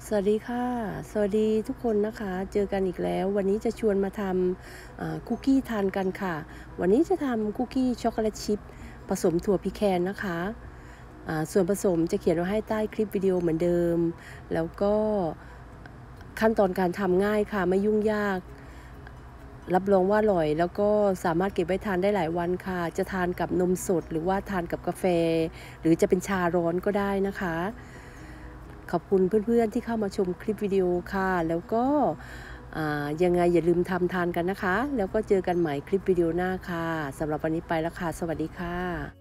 สวัสดีค่ะสวัสดีทุกคนนะคะเจอกันอีกแล้ววันนี้จะชวนมาทำคุกกี้ทานกันค่ะวันนี้จะทำคุกกี้ช็อกโกแลตชิพผสมถั่วพิแคนนะคะส่วนผสมจะเขียนไว้ให้ใต้คลิปวิดีโอเหมือนเดิมแล้วก็ขั้นตอนการทำง่ายค่ะไม่ยุ่งยากรับรองว่าอร่อยแล้วก็สามารถเก็บไว้ทานได้หลายวันค่ะจะทานกับนมสดหรือว่าทานกับกาแฟหรือจะเป็นชาร้อนก็ได้นะคะขอบคุณเพื่อนๆที่เข้ามาชมคลิปวิดีโอค่ะแล้วก็ยังไงอย่าลืมทำทานกันนะคะแล้วก็เจอกันใหม่คลิปวิดีโอหน้าค่ะสำหรับวันนี้ไปแล้วค่ะสวัสดีค่ะ